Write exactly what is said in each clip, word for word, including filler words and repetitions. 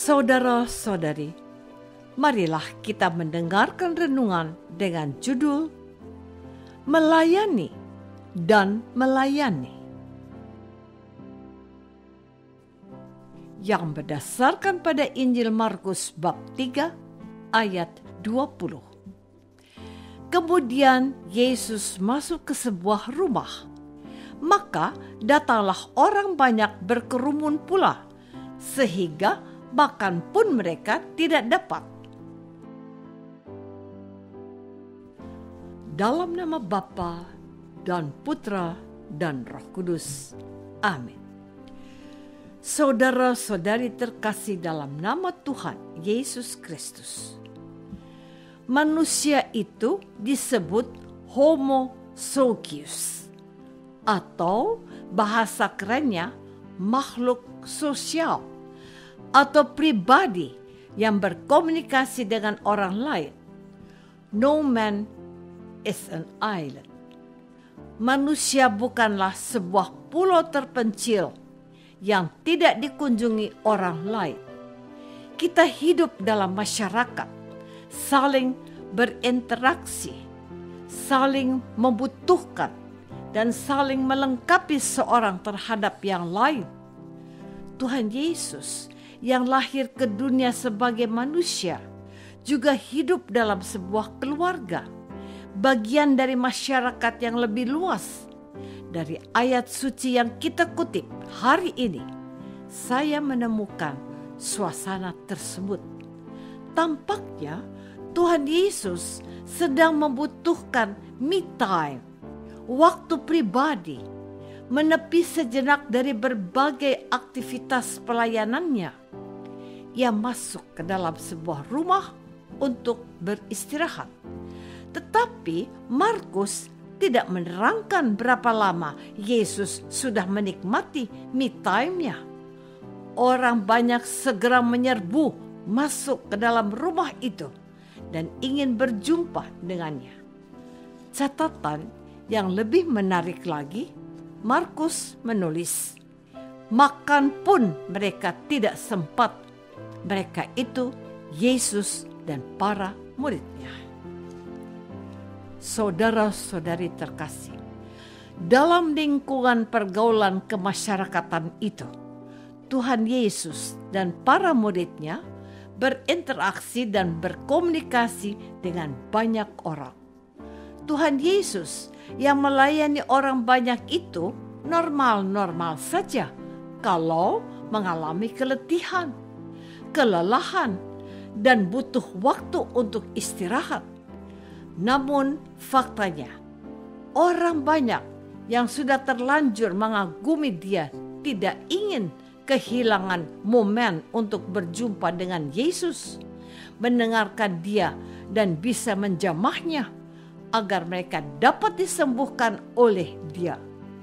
Saudara-saudari, marilah kita mendengarkan renungan dengan judul Melayani dan Melayani, yang berdasarkan pada Injil Markus bab tiga ayat dua puluh. Kemudian Yesus masuk ke sebuah rumah, maka datanglah orang banyak berkerumun pula, sehingga makan pun mereka tidak dapat. Dalam nama Bapa dan Putra dan Roh Kudus. Amin. Saudara-saudari terkasih dalam nama Tuhan Yesus Kristus, manusia itu disebut Homo socius, atau bahasa kerennya makhluk sosial atau pribadi yang berkomunikasi dengan orang lain. No man is an island. Manusia bukanlah sebuah pulau terpencil yang tidak dikunjungi orang lain. Kita hidup dalam masyarakat, saling berinteraksi, saling membutuhkan, dan saling melengkapi seorang terhadap yang lain. Tuhan Yesus yang lahir ke dunia sebagai manusia juga hidup dalam sebuah keluarga, bagian dari masyarakat yang lebih luas. Dari ayat suci yang kita kutip hari ini, saya menemukan suasana tersebut. Tampaknya Tuhan Yesus sedang membutuhkan me time, waktu pribadi, menepi sejenak dari berbagai aktivitas pelayanannya. Ia masuk ke dalam sebuah rumah untuk beristirahat. Tetapi Markus tidak menerangkan berapa lama Yesus sudah menikmati me time-nya. Orang banyak segera menyerbu masuk ke dalam rumah itu dan ingin berjumpa dengannya. Catatan yang lebih menarik lagi, Markus menulis, makan pun mereka tidak sempat. Mereka itu Yesus dan para muridnya. Saudara-saudari terkasih, dalam lingkungan pergaulan kemasyarakatan itu, Tuhan Yesus dan para muridnya berinteraksi dan berkomunikasi dengan banyak orang. Tuhan Yesus yang melayani orang banyak itu normal-normal saja kalau mengalami keletihan, kelelahan, dan butuh waktu untuk istirahat. Namun faktanya, orang banyak yang sudah terlanjur mengagumi dia tidak ingin kehilangan momen untuk berjumpa dengan Yesus, mendengarkan dia dan bisa menjamahnya agar mereka dapat disembuhkan oleh dia.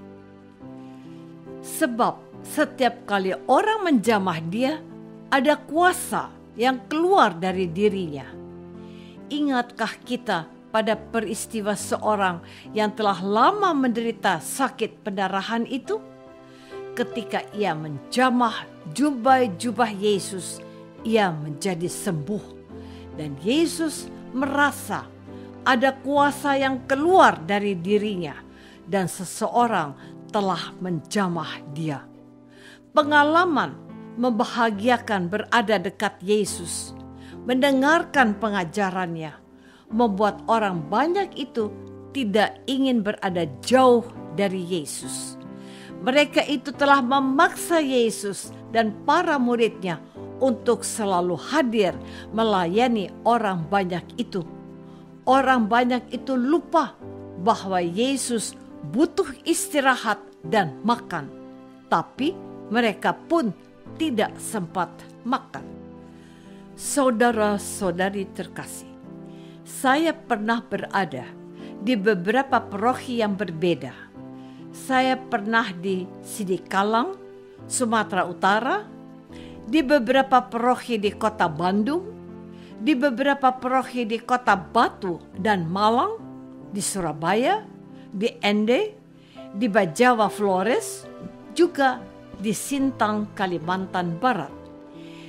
Sebab setiap kali orang menjamah dia, ada kuasa yang keluar dari dirinya. Ingatkah kita pada peristiwa seorang yang telah lama menderita sakit pendarahan itu? Ketika ia menjamah jubah-jubah Yesus, ia menjadi sembuh. Dan Yesus merasa ada kuasa yang keluar dari dirinya dan seseorang telah menjamah dia. Pengalaman membahagiakan berada dekat Yesus, mendengarkan pengajarannya, membuat orang banyak itu tidak ingin berada jauh dari Yesus. Mereka itu telah memaksa Yesus dan para muridnya untuk selalu hadir melayani orang banyak itu. Orang banyak itu lupa bahwa Yesus butuh istirahat dan makan, tapi mereka pun tidak sempat makan. Saudara-saudari terkasih, saya pernah berada di beberapa paroki yang berbeda. Saya pernah di Sidikalang, Sumatera Utara, di beberapa paroki di kota Bandung, di beberapa paroki di kota Batu dan Malang, di Surabaya, di Ende, di Bajawa Flores, juga di Sintang, Kalimantan Barat.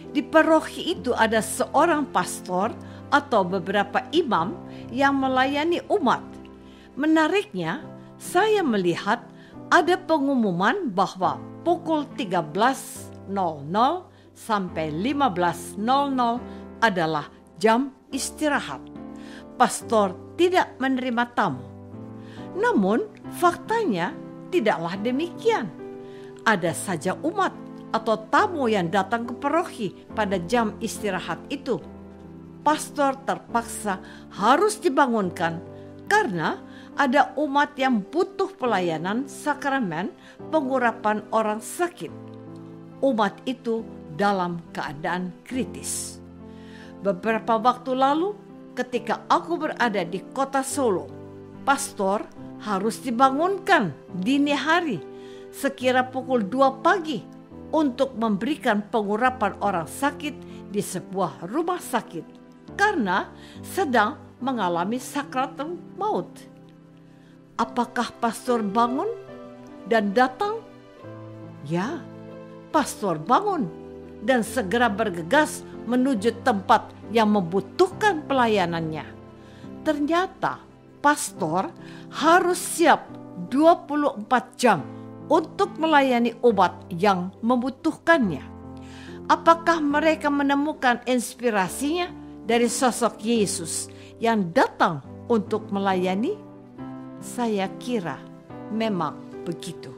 Di paroki itu ada seorang pastor atau beberapa imam yang melayani umat. Menariknya, saya melihat ada pengumuman bahwa pukul tiga belas sampai lima belas adalah jam istirahat. Pastor tidak menerima tamu. Namun, faktanya tidaklah demikian. Ada saja umat atau tamu yang datang ke paroki pada jam istirahat itu. Pastor terpaksa harus dibangunkan karena ada umat yang butuh pelayanan sakramen pengurapan orang sakit. Umat itu dalam keadaan kritis. Beberapa waktu lalu, ketika aku berada di kota Solo, pastor harus dibangunkan dini hari sekira pukul dua pagi untuk memberikan pengurapan orang sakit di sebuah rumah sakit karena sedang mengalami sakratul maut. Apakah pastor bangun dan datang? Ya, pastor bangun dan segera bergegas menuju tempat yang membutuhkan pelayanannya. Ternyata pastor harus siap dua puluh empat jam untuk melayani umat yang membutuhkannya. Apakah mereka menemukan inspirasinya dari sosok Yesus yang datang untuk melayani? Saya kira memang begitu.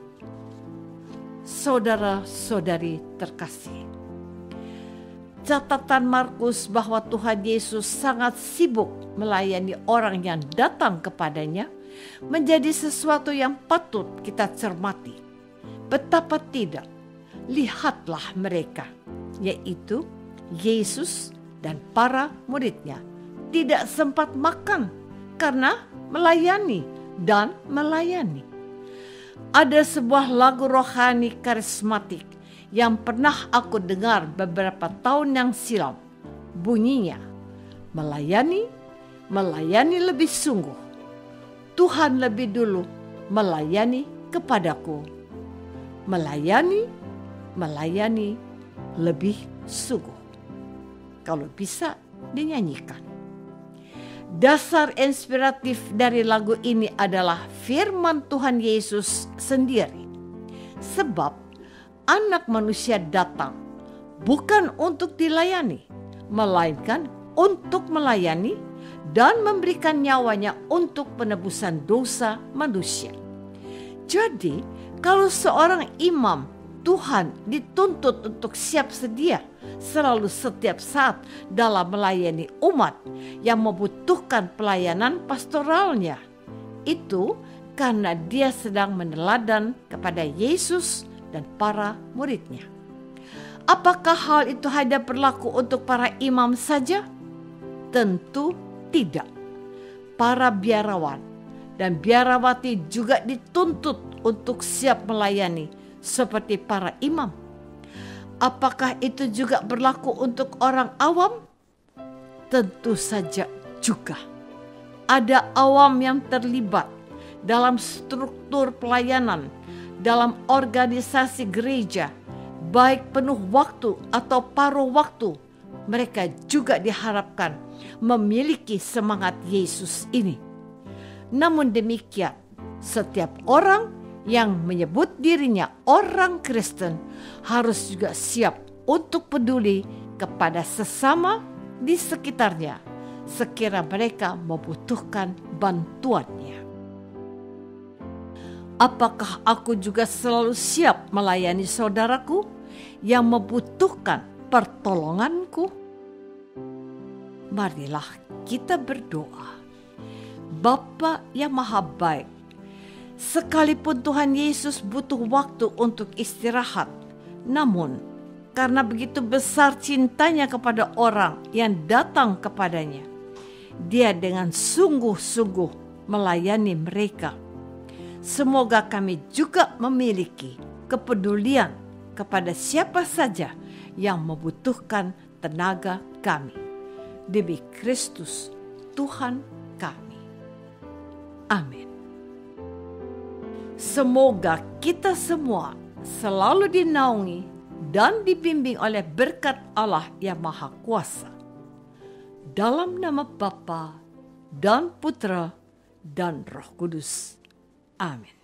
Saudara-saudari terkasih, catatan Markus bahwa Tuhan Yesus sangat sibuk melayani orang yang datang kepadanya menjadi sesuatu yang patut kita cermati. Betapa tidak, lihatlah mereka, yaitu Yesus dan para muridnya, tidak sempat makan karena melayani dan melayani. Ada sebuah lagu rohani karismatik yang pernah aku dengar beberapa tahun yang silam. Bunyinya, melayani, melayani lebih sungguh. Tuhan lebih dulu melayani kepadaku. Melayani, melayani lebih sungguh. Kalau bisa dinyanyikan. Dasar inspiratif dari lagu ini adalah firman Tuhan Yesus sendiri. Sebab Anak Manusia datang bukan untuk dilayani, melainkan untuk melayani dan memberikan nyawanya untuk penebusan dosa manusia. Jadi, kalau seorang imam Tuhan dituntut untuk siap sedia selalu setiap saat dalam melayani umat yang membutuhkan pelayanan pastoralnya. Itu karena dia sedang meneladan kepada Yesus dan para muridnya. Apakah hal itu hanya berlaku untuk para imam saja? Tentu tidak. Para biarawan dan biarawati juga dituntut untuk siap melayani seperti para imam. Apakah itu juga berlaku untuk orang awam? Tentu saja juga. Ada awam yang terlibat dalam struktur pelayanan, dalam organisasi gereja, baik penuh waktu atau paruh waktu. Mereka juga diharapkan memiliki semangat Yesus ini. Namun demikian, setiap orang yang menyebut dirinya orang Kristen harus juga siap untuk peduli kepada sesama di sekitarnya sekira mereka membutuhkan bantuannya. Apakah aku juga selalu siap melayani saudaraku yang membutuhkan pertolonganku? Marilah kita berdoa. Bapa yang Maha Baik, sekalipun Tuhan Yesus butuh waktu untuk istirahat, namun karena begitu besar cintanya kepada orang yang datang kepadanya, Dia dengan sungguh-sungguh melayani mereka. Semoga kami juga memiliki kepedulian kepada siapa saja yang membutuhkan tenaga kami. Demi Kristus Tuhan kami. Amin. Semoga kita semua selalu dinaungi dan dibimbing oleh berkat Allah yang Maha Kuasa. Dalam nama Bapa dan Putra dan Roh Kudus. Amin.